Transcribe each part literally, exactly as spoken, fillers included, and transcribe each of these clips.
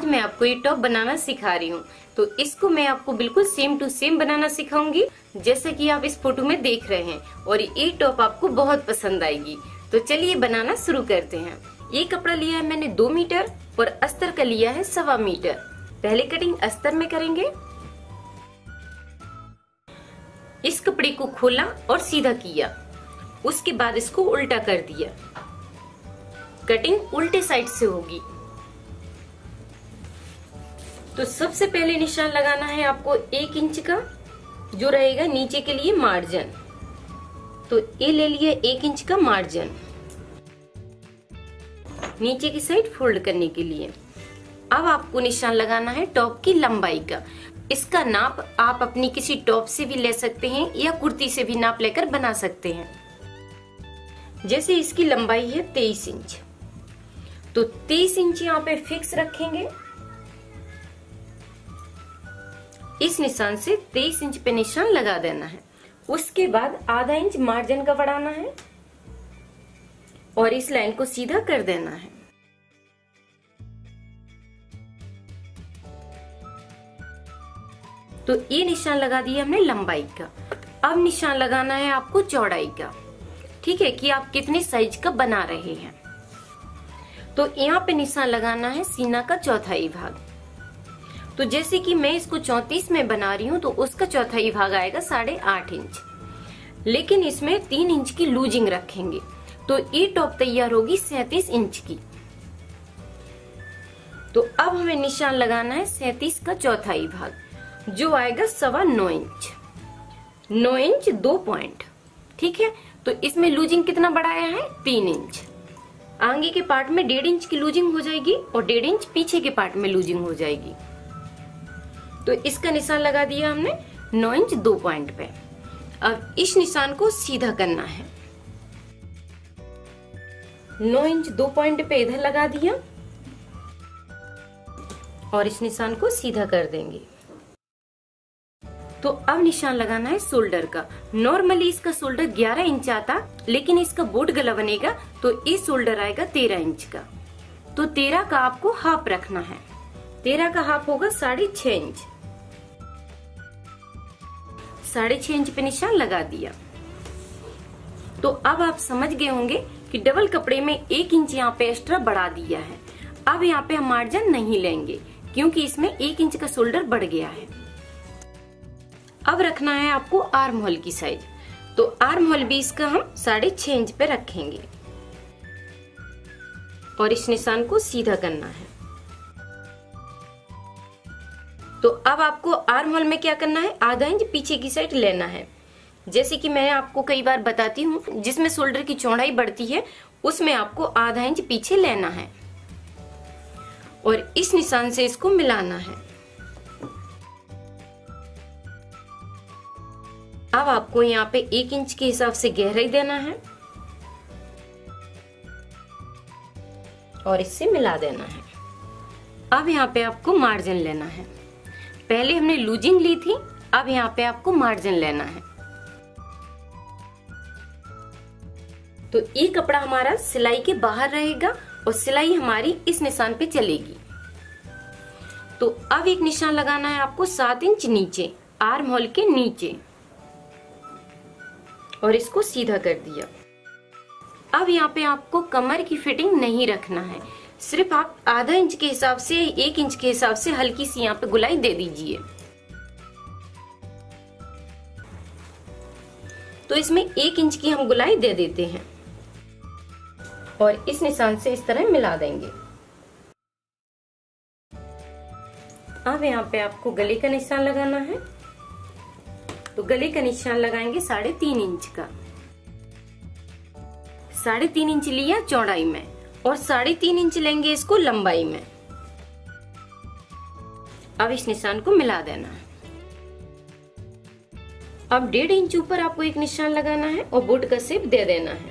आज मैं आपको ये टॉप बनाना सिखा रही हूँ। तो इसको मैं आपको बिल्कुल सेम टू सेम बनाना सिखाऊंगी जैसे कि आप इस फोटो में देख रहे हैं, और ये टॉप आपको बहुत पसंद आएगी। तो चलिए बनाना शुरू करते हैं। ये कपड़ा लिया है मैंने दो मीटर और अस्तर का लिया है सवा मीटर। पहले कटिंग अस्तर में करेंगे। इस कपड़े को खोला और सीधा किया, उसके बाद इसको उल्टा कर दिया। कटिंग उल्टे साइड से होगी। तो सबसे पहले निशान लगाना है आपको एक इंच का, जो रहेगा नीचे के लिए मार्जिन। तो ये ले लिया एक इंच का मार्जिन नीचे की साइड फोल्ड करने के लिए। अब आपको निशान लगाना है टॉप की लंबाई का। इसका नाप आप अपनी किसी टॉप से भी ले सकते हैं या कुर्ती से भी नाप लेकर बना सकते हैं। जैसे इसकी लंबाई है तेईस इंच, तो तेईस इंच यहाँ पे फिक्स रखेंगे। इस निशान से तेईस इंच पे निशान लगा देना है। उसके बाद आधा इंच मार्जिन का बढ़ाना है और इस लाइन को सीधा कर देना है। तो ये निशान लगा दिया हमने लंबाई का। अब निशान लगाना है आपको चौड़ाई का। ठीक है, कि आप कितने साइज का बना रहे हैं। तो यहाँ पे निशान लगाना है सीना का चौथाई भाग। तो जैसे कि मैं इसको चौतीस में बना रही हूँ, तो उसका चौथाई भाग आएगा साढ़े आठ इंच, लेकिन इसमें तीन इंच की लूजिंग रखेंगे। तो ये टॉप तैयार होगी सैंतीस इंच की। तो अब हमें निशान लगाना है सैंतीस का चौथाई भाग, जो आएगा सवा नौ इंच। नौ इंच दो पॉइंट। ठीक है, तो इसमें लूजिंग कितना बढ़ाया है? तीन इंच। आगे के पार्ट में डेढ़ इंच की लूजिंग हो जाएगी और डेढ़ इंच पीछे के पार्ट में लूजिंग हो जाएगी। तो इसका निशान लगा दिया हमने नौ इंच दो पॉइंट पे। अब इस निशान को सीधा करना है। नौ इंच दो पॉइंट पे इधर लगा दिया और इस निशान को सीधा कर देंगे। तो अब निशान लगाना है शोल्डर का। नॉर्मली इसका शोल्डर ग्यारह इंच आता, लेकिन इसका बोट गला बनेगा तो ये शोल्डर आएगा तेरह इंच का। तो तेरह का आपको हाफ रखना है। तेरह का हाफ होगा साढ़े छह इंच। साढ़े छह इंच पे निशान लगा दिया। तो अब आप समझ गए होंगे कि डबल कपड़े में एक इंच यहाँ पे एक्स्ट्रा बढ़ा दिया है। अब यहाँ पे हम मार्जिन नहीं लेंगे क्योंकि इसमें एक इंच का शोल्डर बढ़ गया है। अब रखना है आपको आर्म होल की साइज। तो आर्म होल भी इसका हम साढ़े छह इंच पे रखेंगे और इस निशान को सीधा करना है। तो अब आपको आर्म होल में क्या करना है? आधा इंच पीछे की साइड लेना है। जैसे कि मैं आपको कई बार बताती हूँ, जिसमें शोल्डर की चौड़ाई बढ़ती है उसमें आपको आधा इंच पीछे लेना है और इस निशान से इसको मिलाना है। अब आपको यहाँ पे एक इंच के हिसाब से गहराई देना है और इससे मिला देना है। अब यहाँ पे आपको मार्जिन लेना है। पहले हमने लूजिंग ली थी, अब यहाँ पे आपको मार्जिन लेना है। तो ये कपड़ा हमारा सिलाई के बाहर रहेगा और सिलाई हमारी इस निशान पे चलेगी। तो अब एक निशान लगाना है आपको सात इंच नीचे, आर्म होल के नीचे, और इसको सीधा कर दिया। अब यहाँ पे आपको कमर की फिटिंग नहीं रखना है, सिर्फ आप आधा इंच के हिसाब से एक इंच के हिसाब से हल्की सी यहाँ पे गुलाई दे दीजिए। तो इसमें एक इंच की हम गुलाई दे देते हैं और इस निशान से इस तरह मिला देंगे। अब यहाँ पे आपको गले का निशान लगाना है। तो गले का निशान लगाएंगे साढ़े तीन इंच का। साढ़े तीन इंच लिया चौड़ाई में और साढ़े तीन इंच लेंगे इसको लंबाई में। अब इस निशान को मिला देना है। अब डेढ़ इंच ऊपर आपको एक निशान लगाना है और बोट का शेप दे देना है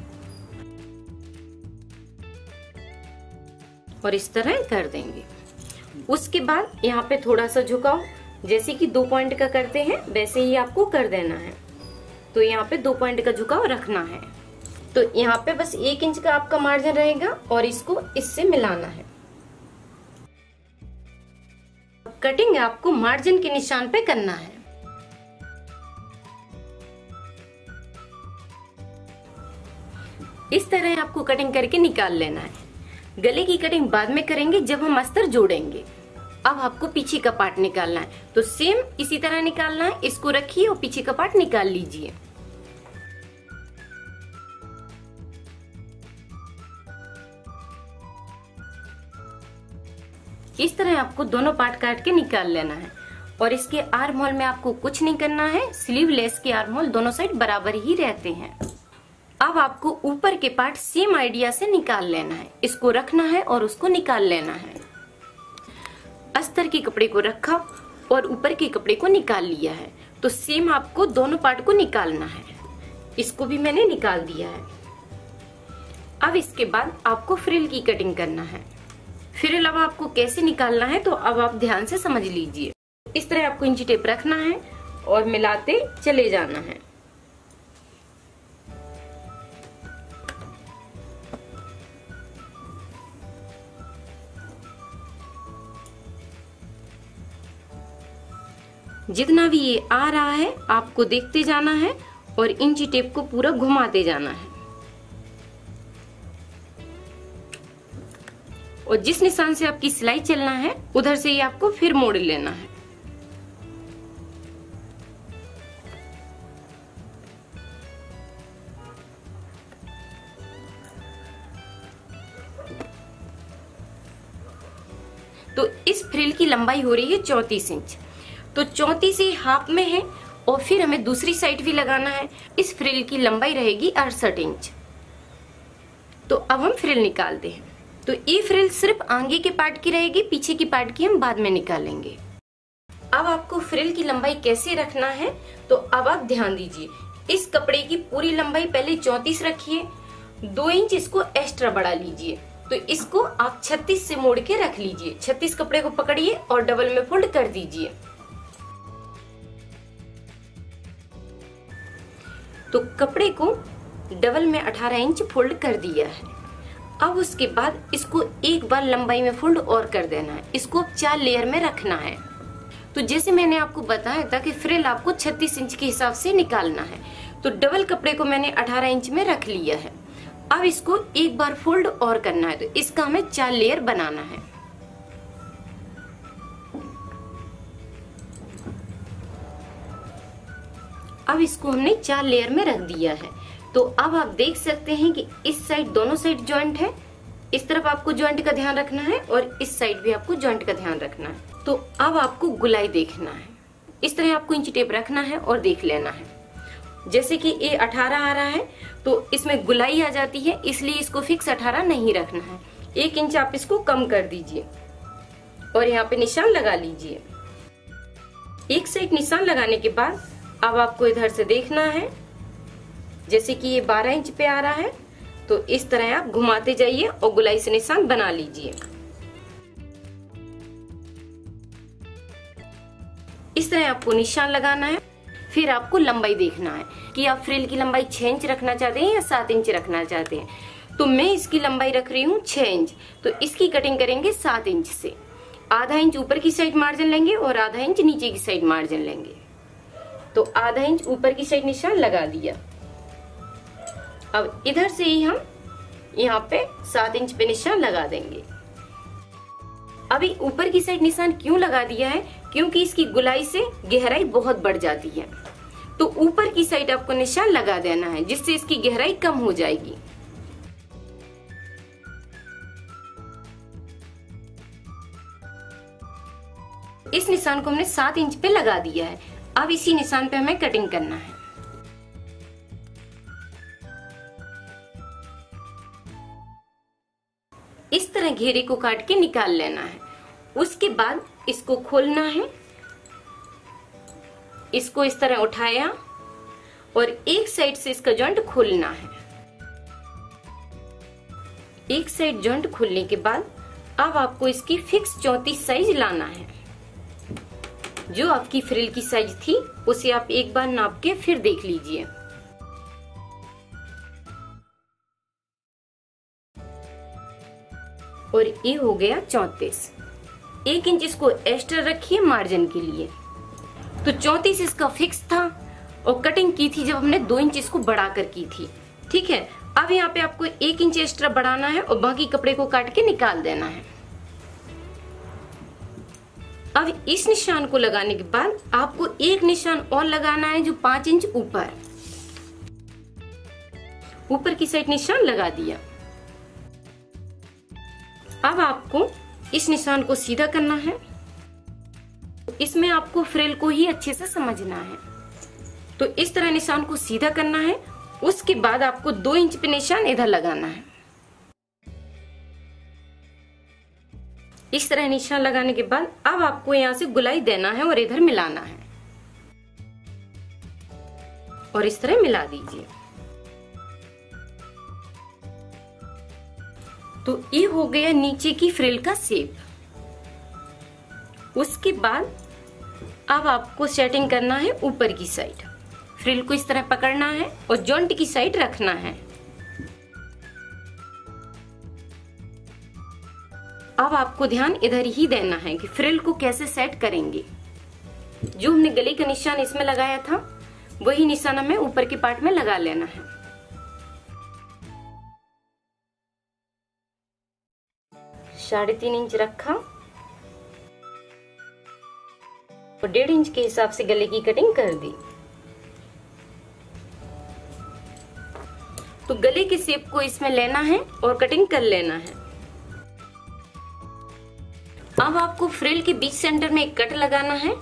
और इस तरह कर देंगे। उसके बाद यहाँ पे थोड़ा सा झुकाव, जैसे कि दो पॉइंट का करते हैं वैसे ही आपको कर देना है। तो यहाँ पे दो पॉइंट का झुकाव रखना है। तो यहाँ पे बस एक इंच का आपका मार्जिन रहेगा और इसको इससे मिलाना है। कटिंग आपको मार्जिन के निशान पे करना है। इस तरह आपको कटिंग करके निकाल लेना है। गले की कटिंग बाद में करेंगे जब हम अस्तर जोड़ेंगे। अब आपको पीछे का पार्ट निकालना है, तो सेम इसी तरह निकालना है। इसको रखिए और पीछे का पार्ट निकाल लीजिए। इस तरह आपको दोनों पार्ट काट के निकाल लेना है। और इसके आर्म होल में आपको कुछ नहीं करना है, स्लीवलेस के आर्म होल दोनों साइड बराबर ही रहते हैं। अब आपको ऊपर के पार्ट सेम आइडिया से निकाल लेना है। इसको रखना है और उसको निकाल लेना है। अस्तर के कपड़े को रखा और ऊपर के कपड़े को निकाल लिया है, तो सेम आपको दोनों पार्ट को निकालना है। इसको भी मैंने निकाल दिया है। अब इसके बाद आपको फ्रिल की कटिंग करना है। फ्रिल अब आपको कैसे निकालना है तो अब आप ध्यान से समझ लीजिए। इस तरह आपको इंची टेप रखना है और मिलाते चले जाना है। जितना भी ये आ रहा है आपको देखते जाना है और इंची टेप को पूरा घुमाते जाना है। और जिस निशान से आपकी सिलाई चलना है उधर से ही आपको फिर मोड़ लेना है। तो इस फ्रिल की लंबाई हो रही है चौंतीस इंच। तो चौंतीस ही हाफ में है और फिर हमें दूसरी साइड भी लगाना है। इस फ्रिल की लंबाई रहेगी अड़सठ इंच। तो अब हम फ्रिल निकालते हैं। तो ये फ्रिल सिर्फ आगे के पार्ट की रहेगी, पीछे की पार्ट की हम बाद में निकालेंगे। अब आपको फ्रिल की लंबाई कैसे रखना है तो अब आप ध्यान दीजिए। इस कपड़े की पूरी लंबाई पहले चौंतीस रखिए, दो इंच इसको एक्स्ट्रा बढ़ा लीजिए। तो इसको आप छत्तीस से मोड़ के रख लीजिए। छत्तीस कपड़े को पकड़िए और डबल में फोल्ड कर दीजिए। तो कपड़े को डबल में अठारह इंच फोल्ड कर दिया है। अब उसके बाद इसको एक बार लंबाई में फोल्ड और कर देना है। इसको चार लेयर में रखना है। तो जैसे मैंने आपको बताया था कि फ्रिल आपको छत्तीस इंच के हिसाब से निकालना है, तो डबल कपड़े को मैंने अठारह इंच में रख लिया है। अब इसको एक बार फोल्ड और करना है, तो इसका हमें चार लेयर बनाना है। अब इसको हमने चार लेयर में रख दिया है। तो अब आप देख सकते हैं कि इस साइड दोनों साइड जॉइंट है। इस तरफ आपको जॉइंट का ध्यान रखना है और इस साइड भी आपको जॉइंट का ध्यान रखना है। तो अब आपको गुलाई देखना है। इस तरह आपको इंची टेप रखना है और देख लेना है। जैसे कि ये अठारह आ रहा है तो इसमें गुलाई आ जाती है, इसलिए इसको फिक्स अठारह नहीं रखना है। एक इंच आप इसको कम कर दीजिए और यहाँ पे निशान लगा लीजिए। एक साइड निशान लगाने के बाद अब आपको इधर से देखना है। जैसे कि ये बारह इंच पे आ रहा है तो इस तरह आप घुमाते जाइए और गुलाई से निशान बना लीजिए। इस तरह आपको निशान लगाना है। फिर आपको लंबाई देखना है कि आप फ्रिल की लंबाई छह इंच रखना चाहते हैं या सात इंच रखना चाहते हैं। तो मैं इसकी लंबाई रख रही हूँ छह इंच, तो इसकी कटिंग करेंगे सात इंच से। आधा इंच ऊपर की साइड मार्जिन लेंगे और आधा इंच नीचे की साइड मार्जिन लेंगे। तो आधा इंच ऊपर की साइड निशान लगा दिया। अब इधर से ही हम यहाँ पे सात इंच पे निशान लगा देंगे। अभी ऊपर की साइड निशान क्यों लगा दिया है, क्योंकि इसकी गुलाई से गहराई बहुत बढ़ जाती है। तो ऊपर की साइड आपको निशान लगा देना है, जिससे इसकी गहराई कम हो जाएगी। इस निशान को हमने सात इंच पे लगा दिया है। अब इसी निशान पे हमें कटिंग करना है। इस तरह घेरे को काट के निकाल लेना है। उसके बाद इसको खोलना है। इसको इस तरह उठाया और एक साइड से इसका जॉइंट खोलना है। एक साइड जॉइंट खोलने के बाद अब आपको इसकी फिक्स चौंतीस साइज लाना है। जो आपकी फ्रिल की साइज थी उसे आप एक बार नाप के फिर देख लीजिए। और ये हो गया चौंतीस। एक इंच इसको एक्स्ट्रा रखिए मार्जिन के लिए। तो चौंतीस इसका फिक्स था और कटिंग की थी जब हमने दो इंच इसको बढ़ाकर की थी। ठीक है, अब यहाँ पे आपको एक इंच एक्स्ट्रा बढ़ाना है और बाकी कपड़े को काट के निकाल देना है। अब इस निशान को लगाने के बाद आपको एक निशान और लगाना है जो पांच इंच ऊपर ऊपर की साइड निशान लगा दिया। अब आपको इस निशान को सीधा करना है। इसमें आपको फ्रिल को ही अच्छे से समझना है। तो इस तरह निशान को सीधा करना है। उसके बाद आपको दो इंच पे निशान इधर लगाना है। इस तरह निशान लगाने के बाद अब आपको यहाँ से गुलाई देना है और इधर मिलाना है और इस तरह मिला दीजिए। तो ये हो गया नीचे की फ्रिल का शेप। उसके बाद अब आपको सेटिंग करना है ऊपर की साइड। फ्रिल को इस तरह पकड़ना है और जॉइंट की साइड रखना है। अब आपको ध्यान इधर ही देना है कि फ्रिल को कैसे सेट करेंगे। जो हमने गले का निशान इसमें लगाया था वही निशान हमें ऊपर के पार्ट में लगा लेना है। साढ़े तीन इंच रखा और डेढ़ इंच के हिसाब से गले की कटिंग कर दी। तो गले के शेप को इसमें लेना है और कटिंग कर लेना है। अब आपको फ्रिल के बीच सेंटर में एक कट लगाना है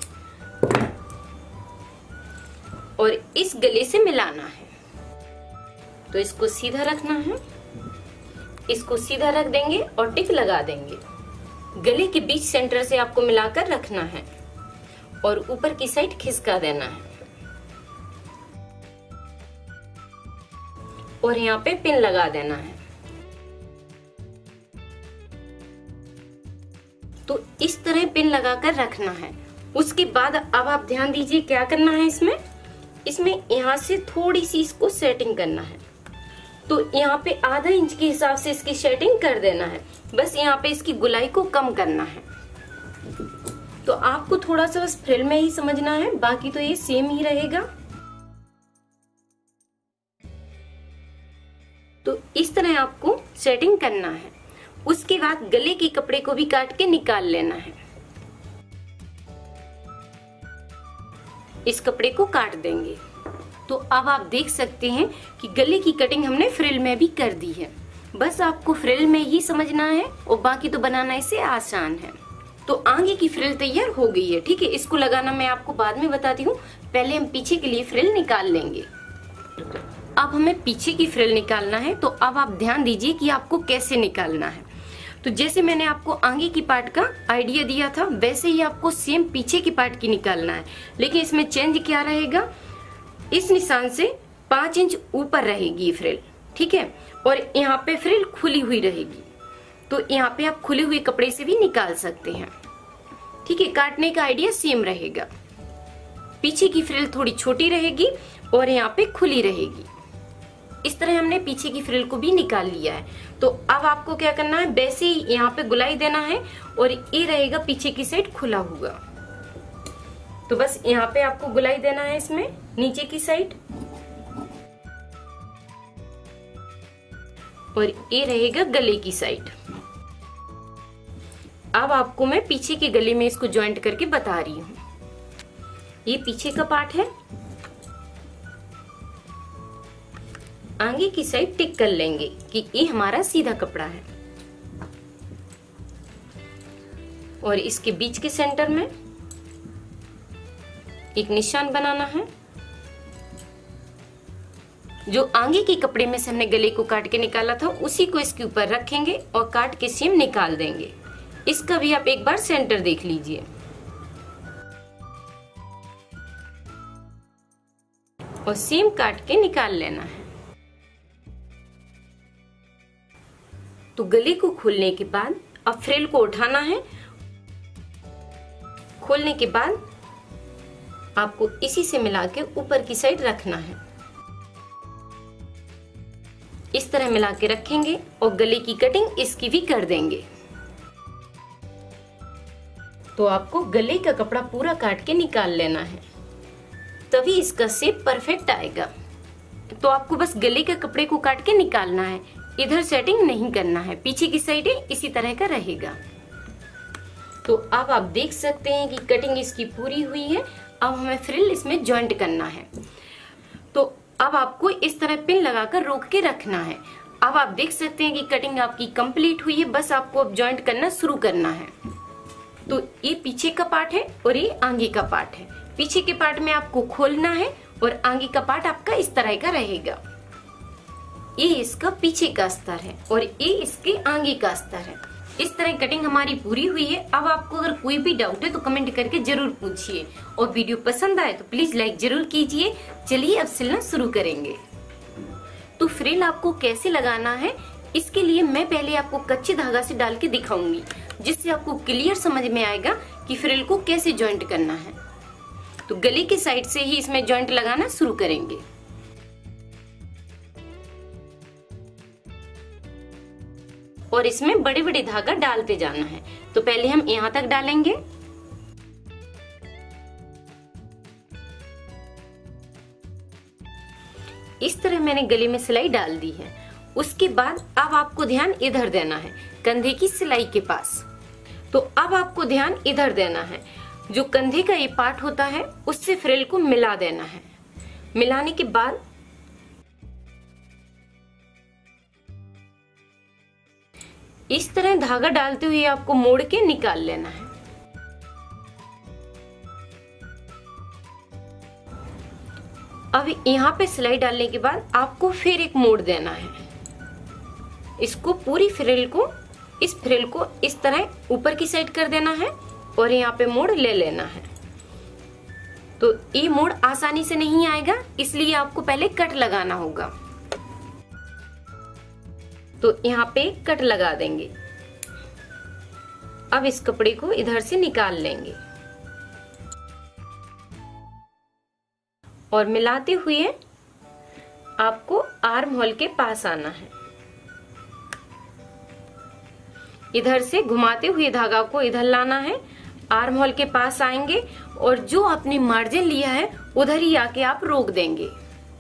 और इस गले से मिलाना है। तो इसको सीधा रखना है, इसको सीधा रख देंगे और टिक लगा देंगे। गले के बीच सेंटर से आपको मिलाकर रखना है और ऊपर की साइड खिसका देना है और यहाँ पे पिन लगा देना है। तो इस तरह पिन लगाकर रखना है। उसके बाद अब आप ध्यान दीजिए क्या करना है इसमें इसमें यहाँ से थोड़ी सी इसको सेटिंग करना है। तो यहाँ पे आधा इंच के हिसाब से इसकी सेटिंग कर देना है। बस यहाँ पे इसकी गुलाई को कम करना है। तो आपको थोड़ा सा बस फ्रिल में ही समझना है, बाकी तो ये सेम ही रहेगा। तो इस तरह आपको सेटिंग करना है। उसके बाद गले के कपड़े को भी काट के निकाल लेना है। इस कपड़े को काट देंगे। तो अब आप देख सकते हैं कि गले की कटिंग हमने फ्रिल में भी कर दी है। बस आपको फ्रिल में ही समझना है और बाकी तो बनाना इसे आसान है। तो आगे की फ्रिल तैयार हो गई है। ठीक है, इसको लगाना मैं आपको बाद में बताती हूँ। पहले हम पीछे के लिए फ्रिल निकाल लेंगे। अब हमें पीछे की फ्रिल निकालना है। तो अब आप ध्यान दीजिए कि आपको कैसे निकालना है। तो जैसे मैंने आपको आगे की पार्ट का आइडिया दिया था वैसे ही आपको सेम पीछे की पार्ट की निकालना है। लेकिन इसमें चेंज क्या रहेगा, इस निशान से पांच इंच ऊपर रहेगी फ्रिल। ठीक है, और यहाँ पे फ्रिल खुली हुई रहेगी। तो यहाँ पे आप खुले हुए कपड़े से भी निकाल सकते हैं। ठीक है, काटने का आइडिया सेम रहेगा। पीछे की फ्रिल थोड़ी छोटी रहेगी और यहाँ पे खुली रहेगी। इस तरह हमने पीछे की फ्रिल को भी निकाल लिया है। तो अब आपको क्या करना है, वैसे ही यहाँ पे गुलाई देना है और ये रहेगा पीछे की साइड खुला हुआ। तो बस यहाँ पे आपको गुलाई देना है इसमें नीचे की साइड और ये रहेगा गले की साइड। अब आपको मैं पीछे के गले में इसको ज्वाइंट करके बता रही हूँ। ये पीछे का पार्ट है। आगे की साइड टिक कर लेंगे कि ये हमारा सीधा कपड़ा है और इसके बीच के सेंटर में एक निशान बनाना है। जो आगे के कपड़े में से हमने गले को काट के निकाला था उसी को इसके ऊपर रखेंगे और काट के सीम निकाल देंगे। इसका भी आप एक बार सेंटर देख लीजिए। और सीम काट के निकाल लेना है। तो गले को खोलने के बाद अब फ्रिल को उठाना है। खोलने के बाद आपको इसी से मिला के ऊपर की साइड रखना है। इस तरह मिला के रखेंगे और गले की कटिंग इसकी भी कर देंगे। तो आपको गले का कपड़ा पूरा काट के निकाल लेना है, तभी इसका शेप परफेक्ट आएगा। तो आपको बस गले के कपड़े को काट के निकालना है, इधर सेटिंग नहीं करना है, पीछे की साइड इसी तरह का रहेगा। तो अब आप देख सकते हैं कि कटिंग इसकी पूरी हुई है। अब हमें फ्रिल इसमें जॉइंट करना है। तो अब आपको इस तरह पिन लगाकर रोक के रखना है। अब आप देख सकते हैं कि कटिंग आपकी कंप्लीट हुई है, बस आपको अब जॉइंट करना शुरू करना है। तो ये पीछे का पार्ट है और ये आगे का पार्ट है। पीछे के पार्ट में आपको खोलना है और आगे का पार्ट आपका इस तरह का रहेगा। ये इसका पीछे का अस्तर है और ये इसके आगे का अस्तर है। इस तरह कटिंग हमारी पूरी हुई है। अब आपको अगर कोई भी डाउट है तो कमेंट करके जरूर पूछिए, और वीडियो पसंद आए तो प्लीज लाइक जरूर कीजिए। चलिए अब सिलना शुरू करेंगे। तो फ्रिल आपको कैसे लगाना है, इसके लिए मैं पहले आपको कच्चे धागा से डाल के दिखाऊंगी, जिससे आपको क्लियर समझ में आएगा कि फ्रिल को कैसे जॉइंट करना है। तो गले की साइड से ही इसमें जॉइंट लगाना शुरू करेंगे। और इसमें बड़े बड़े धागा डालते जाना है। तो पहले हम यहाँ तक डालेंगे, इस तरह मैंने गले में सिलाई डाल दी है। उसके बाद अब आपको ध्यान इधर देना है, कंधे की सिलाई के पास। तो अब आपको ध्यान इधर देना है, जो कंधे का ये पार्ट होता है उससे फ्रिल को मिला देना है। मिलाने के बाद इस तरह धागा डालते हुए आपको मोड़ के निकाल लेना है। अब यहाँ पे सिलाई डालने के बाद आपको फिर एक मोड़ देना है। इसको पूरी फ्रिल को, इस फ्रिल को इस तरह ऊपर की साइड कर देना है और यहाँ पे मोड़ ले लेना है। तो ये मोड़ आसानी से नहीं आएगा, इसलिए आपको पहले कट लगाना होगा। तो यहाँ पे कट लगा देंगे। अब इस कपड़े को इधर से निकाल लेंगे और मिलाते हुए आपको आर्म होल के पास आना है। इधर से घुमाते हुए धागा को इधर लाना है, आर्म होल के पास आएंगे और जो आपने मार्जिन लिया है उधर ही आके आप रोक देंगे।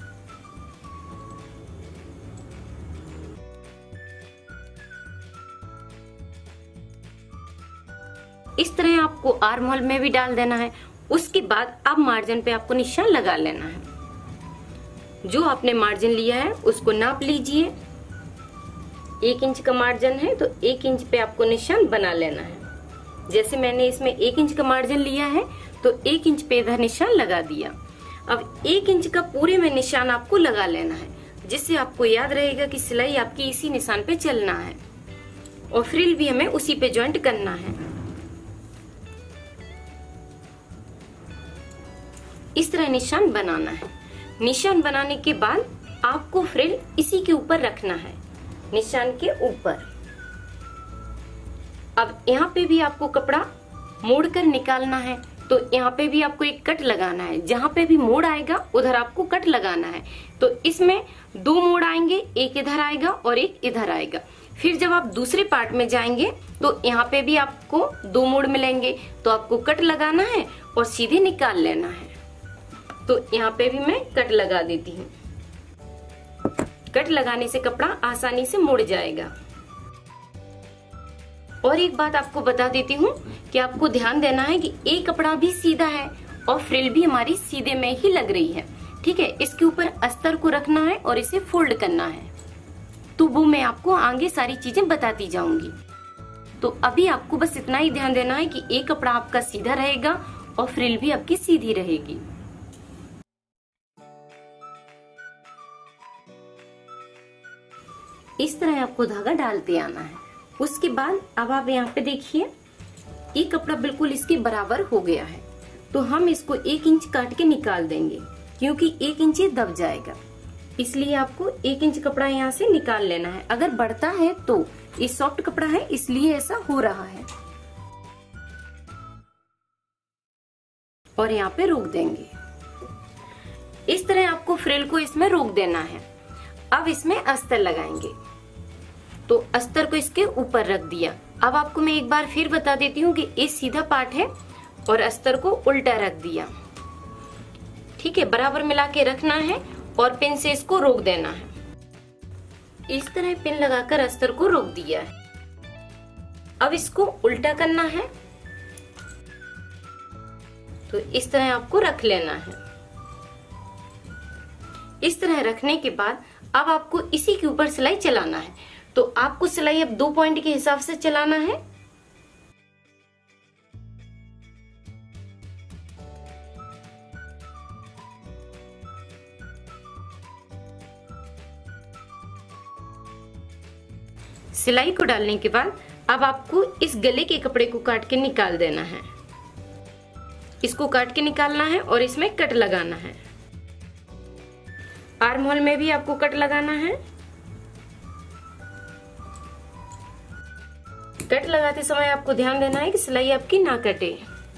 इस तरह आपको आर्म होल में भी डाल देना है। उसके बाद अब मार्जिन पे आपको निशान लगा लेना है। जो आपने मार्जिन लिया है उसको नाप लीजिए। एक इंच का मार्जिन है तो एक इंच पे आपको निशान बना लेना है। जैसे मैंने इसमें एक इंच का मार्जिन लिया है तो एक इंच पे इधर निशान लगा दिया। अब एक इंच का पूरे में निशान आपको लगा लेना है, जिससे आपको याद रहेगा कि सिलाई आपकी इसी निशान पे चलना है और फ्रिल भी हमें उसी पे जॉइंट करना है। इस तरह निशान बनाना है। निशान बनाने के बाद आपको फ्रिल इसी के ऊपर रखना है, निशान के ऊपर। अब यहाँ पे भी आपको कपड़ा मोड़ कर निकालना है। तो यहाँ पे भी आपको एक कट लगाना है, जहां पे भी मोड़ आएगा उधर आपको कट लगाना है। तो इसमें दो मोड़ आएंगे, एक इधर आएगा और एक इधर आएगा। फिर जब आप दूसरे पार्ट में जाएंगे तो यहाँ पे भी आपको दो मोड़ मिलेंगे, तो आपको कट लगाना है और सीधे निकाल लेना है। तो यहाँ पे भी मैं कट लगा देती हूँ। कट लगाने से कपड़ा आसानी से मुड़ जाएगा। और एक बात आपको बता देती हूँ कि आपको ध्यान देना है कि एक कपड़ा भी सीधा है और फ्रिल भी हमारी सीधे में ही लग रही है। ठीक है, इसके ऊपर अस्तर को रखना है और इसे फोल्ड करना है। तो वो मैं आपको आगे सारी चीजें बताती जाऊंगी। तो अभी आपको बस इतना ही ध्यान देना है कि एक कपड़ा आपका सीधा रहेगा और फ्रिल भी आपकी सीधी रहेगी। इस तरह आपको धागा डालते आना है। उसके बाद अब आप यहाँ पे देखिए, ये कपड़ा बिल्कुल इसके बराबर हो गया है। तो हम इसको एक इंच काट के निकाल देंगे, क्योंकि एक इंच ये दब जाएगा। इसलिए आपको एक इंच कपड़ा यहाँ से निकाल लेना है। अगर बढ़ता है तो ये सॉफ्ट कपड़ा है, इसलिए ऐसा हो रहा है। और यहाँ पे रोक देंगे। इस तरह आपको फ्रिल को इसमें रोक देना है। अब इसमें अस्तर लगाएंगे। तो अस्तर को इसके ऊपर रख दिया अब आपको मैं एक बार फिर बता देती हूँ कि ये सीधा पार्ट है और अस्तर को उल्टा रख दिया। ठीक है, बराबर मिला के रखना है और पिन से इसको रोक देना है। इस तरह पिन लगाकर अस्तर को रोक दिया है। अब इसको उल्टा करना है, तो इस तरह आपको रख लेना है। इस तरह रखने के बाद अब आपको इसी के ऊपर सिलाई चलाना है। तो आपको सिलाई अब दो पॉइंट के हिसाब से चलाना है। सिलाई को डालने के बाद अब आपको इस गले के कपड़े को काट के निकाल देना है। इसको काट के निकालना है और इसमें कट लगाना है। आर्म होल में भी आपको कट लगाना है। कट लगाते समय आपको ध्यान देना है कि सिलाई आपकी ना कटे।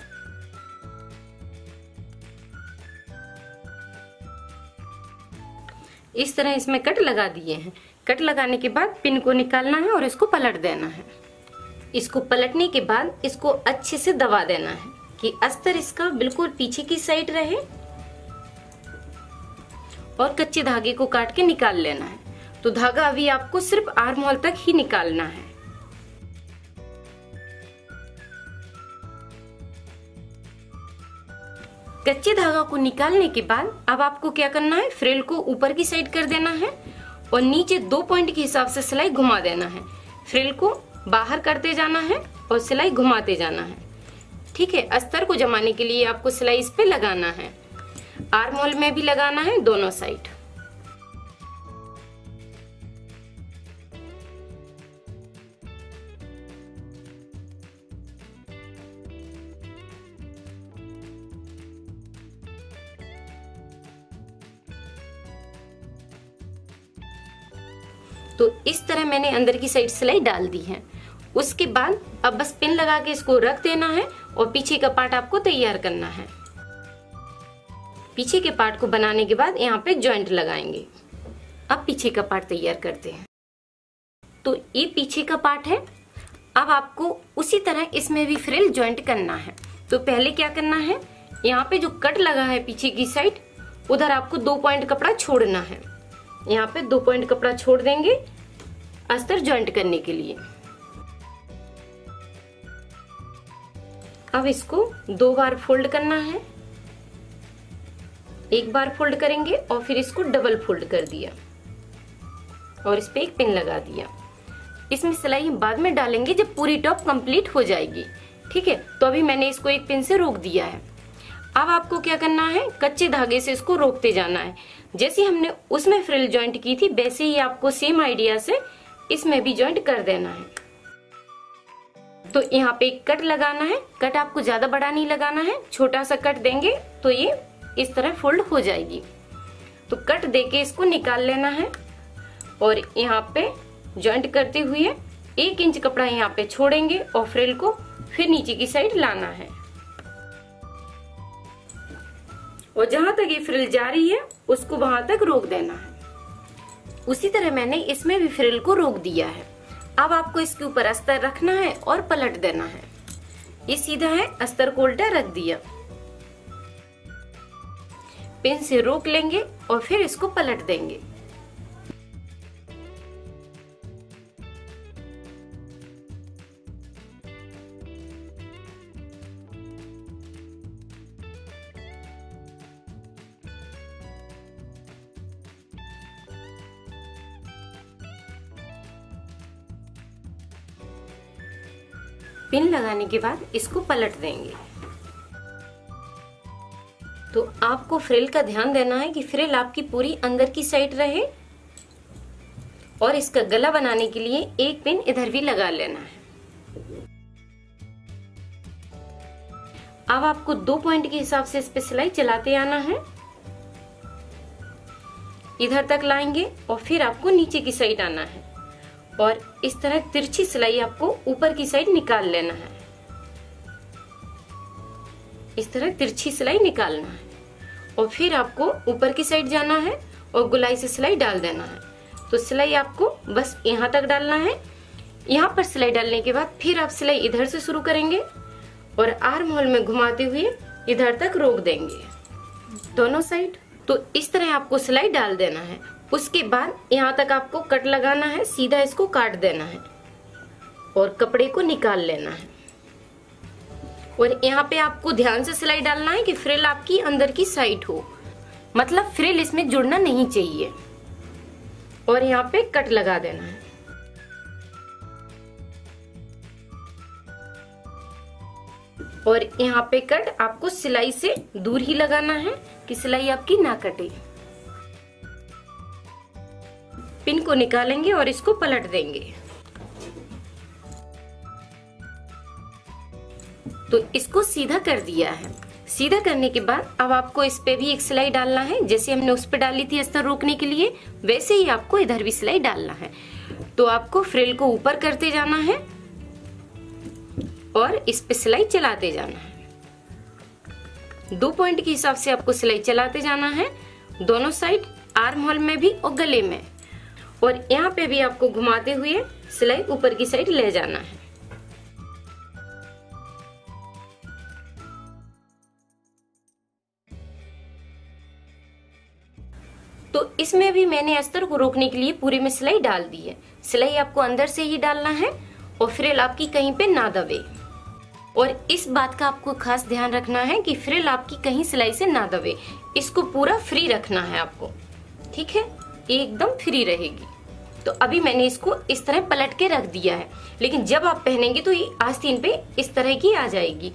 इस तरह इसमें कट लगा दिए हैं। कट लगाने के बाद पिन को निकालना है और इसको पलट देना है। इसको पलटने के बाद इसको अच्छे से दबा देना है कि अस्तर इसका बिल्कुल पीछे की साइड रहे और कच्चे धागे को काट के निकाल लेना है। तो धागा अभी आपको सिर्फ आर्म होल तक ही निकालना है। कच्चे धागा को निकालने के बाद अब आपको क्या करना है, फ्रिल को ऊपर की साइड कर देना है और नीचे दो पॉइंट के हिसाब से सिलाई घुमा देना है। फ्रिल को बाहर करते जाना है और सिलाई घुमाते जाना है। ठीक है, अस्तर को जमाने के लिए आपको सिलाई इस पे लगाना है। आर्म होल में भी लगाना है, दोनों साइड। तो इस तरह मैंने अंदर की साइड सिलाई डाल दी है। उसके बाद अब बस पिन लगा के इसको रख देना है और पीछे का पार्ट आपको तैयार करना है। पीछे के पार्ट को बनाने के बाद यहाँ पे जॉइंट लगाएंगे। अब पीछे का पार्ट तैयार करते हैं। तो ये पीछे का पार्ट है। अब आपको उसी तरह इसमें भी फ्रिल जॉइंट करना है। तो पहले क्या करना है, यहाँ पे जो कट लगा है पीछे की साइड, उधर आपको दो पॉइंट कपड़ा छोड़ना है। यहाँ पे दो पॉइंट कपड़ा छोड़ देंगे अस्तर जॉइंट करने के लिए। अब इसको दो बार फोल्ड करना है। एक बार फोल्ड करेंगे और फिर इसको डबल फोल्ड कर दिया और इस पे एक पिन लगा दिया। इसमें सिलाई बाद में डालेंगे जब पूरी टॉप कंप्लीट हो जाएगी। ठीक है, तो अभी मैंने इसको एक पिन से रोक दिया है। अब आपको क्या करना है, कच्चे धागे से इसको रोकते जाना है। जैसे हमने उसमें फ्रिल जॉइंट की थी वैसे ही आपको सेम आइडिया से इसमें भी जॉइंट कर देना है। तो यहाँ पे एक कट लगाना है। कट आपको ज्यादा बड़ा नहीं लगाना है, छोटा सा कट देंगे तो ये इस तरह फोल्ड हो जाएगी। तो कट देके इसको निकाल लेना है और यहाँ पे जॉइंट करते हुए एक इंच कपड़ा यहाँ पे छोड़ेंगे और फ्रिल को फिर नीचे की साइड लाना है और जहां तक ये फ्रिल जा रही है उसको वहां तक रोक देना है। उसी तरह मैंने इसमें भी फ्रिल को रोक दिया है। अब आपको इसके ऊपर अस्तर रखना है और पलट देना है। ये सीधा है, अस्तर को उल्टा रख दिया। पिन से रोक लेंगे और फिर इसको पलट देंगे। पिन लगाने के बाद इसको पलट देंगे। तो आपको फ्रिल का ध्यान देना है कि फ्रिल आपकी पूरी अंदर की साइड रहे और इसका गला बनाने के लिए एक पिन इधर भी लगा लेना है। अब आपको दो पॉइंट के हिसाब से इस पे सिलाई चलाते आना है। इधर तक लाएंगे और फिर आपको नीचे की साइड आना है और इस तरह तिरछी सिलाई आपको ऊपर की साइड निकाल लेना है। इस तरह तिरछी सिलाई निकालना है और फिर आपको ऊपर की साइड जाना है और गुलाई से सिलाई डाल देना है। तो सिलाई आपको बस यहाँ तक डालना है। यहाँ पर सिलाई डालने के बाद फिर आप सिलाई इधर से शुरू करेंगे और आर्म होल में घुमाते हुए इधर तक रोक देंगे दोनों साइड। तो इस तरह आपको सिलाई डाल देना है। उसके बाद यहाँ तक आपको कट लगाना है, सीधा इसको काट देना है और कपड़े को निकाल लेना है। और यहाँ पे आपको ध्यान से सिलाई डालना है कि फ्रिल आपकी अंदर की साइड हो, मतलब फ्रिल इसमें जुड़ना नहीं चाहिए। और यहाँ पे कट लगा देना है। और यहाँ पे कट आपको सिलाई से दूर ही लगाना है कि सिलाई आपकी ना कटे। पिन को निकालेंगे और इसको पलट देंगे। तो इसको सीधा कर दिया है। सीधा करने के बाद अब आपको इस पे भी एक सिलाई डालना है। जैसे हमने उस पे डाली थी अस्तर रोकने के लिए, वैसे ही आपको इधर भी सिलाई डालना है। तो आपको फ्रिल को ऊपर करते जाना है और इस पे सिलाई चलाते जाना है। दो पॉइंट के हिसाब से आपको सिलाई चलाते जाना है, दोनों साइड, आर्म होल में भी और गले में। और यहाँ पे भी आपको घुमाते हुए सिलाई ऊपर की साइड ले जाना है। तो इसमें भी मैंने अस्तर को रोकने के लिए पूरे में सिलाई डाल दी है। सिलाई आपको अंदर से ही डालना है और फ्रिल आपकी कहीं पे ना दबे। और इस बात का आपको खास ध्यान रखना है कि फ्रिल आपकी कहीं सिलाई से ना दबे। इसको पूरा फ्री रखना है आपको, ठीक है, एकदम फ्री रहेगी। तो अभी मैंने इसको इस तरह पलट के रख दिया है, लेकिन जब आप पहनेंगे तो ये आस्तीन पे इस तरह की आ जाएगी।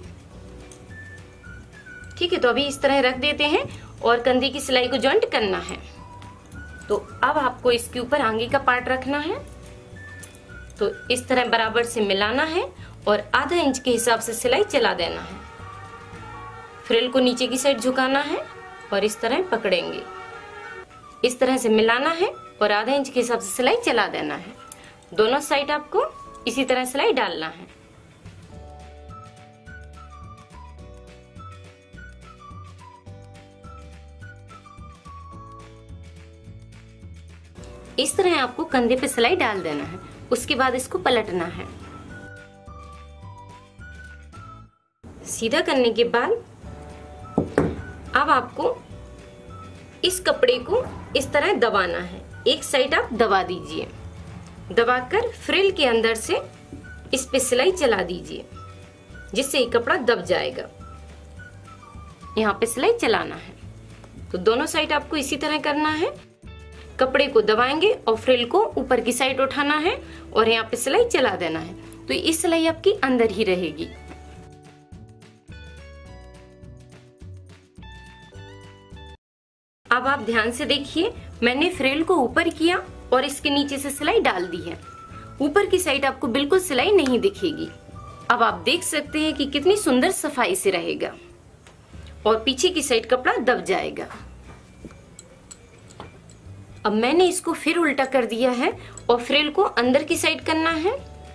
ठीक है, तो अभी इस तरह रख देते हैं और कंधे की सिलाई को जॉइंट करना है। तो अब आपको इसके ऊपर आगे का पार्ट रखना है। तो इस तरह बराबर से मिलाना है और आधा इंच के हिसाब से सिलाई चला देना है। फ्रिल को नीचे की साइड झुकाना है और इस तरह पकड़ेंगे। इस तरह से मिलाना है और आधा इंच के हिसाब से सिलाई चला देना है। दोनों साइड आपको इसी तरह सिलाई डालना है। इस तरह आपको कंधे पे सिलाई डाल देना है। उसके बाद इसको पलटना है। सीधा करने के बाद अब आपको इस कपड़े को इस तरह दबाना है। एक साइड आप दबा दीजिए, दबाकर फ्रिल के अंदर से इस पे सिलाई चला दीजिए, जिससे ये कपड़ा दब जाएगा। यहाँ पे सिलाई चलाना है। तो दोनों साइड आपको इसी तरह करना है। कपड़े को दबाएंगे और फ्रिल को ऊपर की साइड उठाना है और यहाँ पे सिलाई चला देना है। तो इस सिलाई आपकी अंदर ही रहेगी। अब आप ध्यान से देखिए, मैंने फ्रिल को ऊपर किया और इसके नीचे से सिलाई डाल दी है। ऊपर की साइड आपको बिल्कुल सिलाई नहीं दिखेगी। अब आप देख सकते हैं कि कितनी सुंदर सफाई से रहेगा और पीछे की साइड कपड़ा दब जाएगा। अब मैंने इसको फिर उल्टा कर दिया है और फ्रिल को अंदर की साइड करना है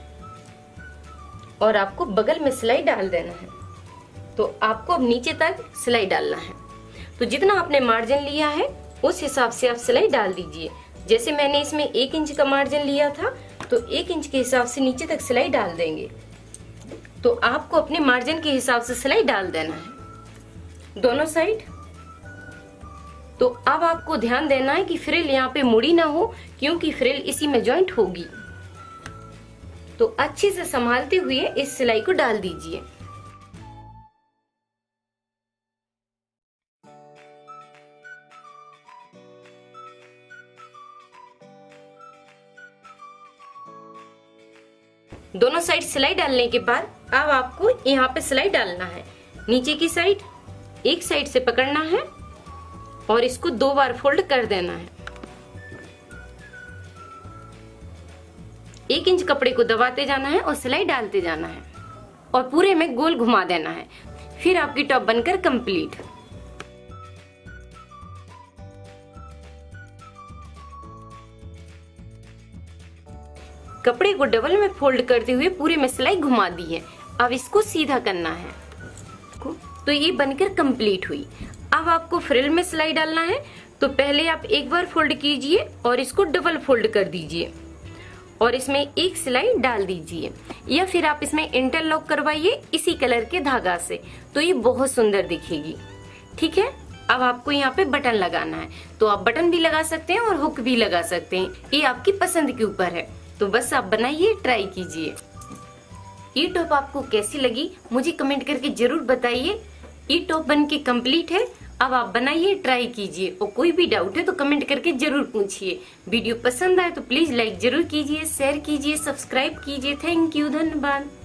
और आपको बगल में सिलाई डाल देना है। तो आपको अब नीचे तक सिलाई डालना है। तो जितना आपने मार्जिन लिया है उस हिसाब से आप सिलाई डाल दीजिए। जैसे मैंने इसमें एक इंच का मार्जिन लिया था, तो एक इंच के हिसाब से नीचे तक सिलाई डाल देंगे। तो आपको अपने मार्जिन के हिसाब से सिलाई डाल देना है दोनों साइड। तो अब आपको ध्यान देना है कि फ्रिल यहाँ पे मुड़ी ना हो, क्योंकि फ्रिल इसी में जॉइंट होगी। तो अच्छे से संभालते हुए इस सिलाई को डाल दीजिए। दोनों साइड सिलाई डालने के बाद अब आपको यहाँ पे सिलाई डालना है। नीचे की साइड एक साइड से पकड़ना है और इसको दो बार फोल्ड कर देना है। एक इंच कपड़े को दबाते जाना है और सिलाई डालते जाना है और पूरे में गोल घुमा देना है। फिर आपकी टॉप बनकर कंप्लीट। कपड़े को डबल में फोल्ड करते हुए पूरे में सिलाई घुमा दी है। अब इसको सीधा करना है। तो ये बनकर कंप्लीट हुई। अब आपको फ्रिल में सिलाई डालना है। तो पहले आप एक बार फोल्ड कीजिए और इसको डबल फोल्ड कर दीजिए और इसमें एक सिलाई डाल दीजिए, या फिर आप इसमें इंटरलॉक करवाइए इसी कलर के धागा से, तो ये बहुत सुंदर दिखेगी। ठीक है, अब आपको यहाँ पे बटन लगाना है, तो आप बटन भी लगा सकते हैं और हुक भी लगा सकते हैं, ये आपकी पसंद के ऊपर है। तो बस आप बनाइए, ट्राई कीजिए। ये टॉप आपको कैसी लगी मुझे कमेंट करके जरूर बताइए। ये टॉप बन के कम्प्लीट है, अब आप बनाइए, ट्राई कीजिए, और कोई भी डाउट है तो कमेंट करके जरूर पूछिए। वीडियो पसंद आए तो प्लीज लाइक जरूर कीजिए, शेयर कीजिए, सब्सक्राइब कीजिए। थैंक यू, धन्यवाद।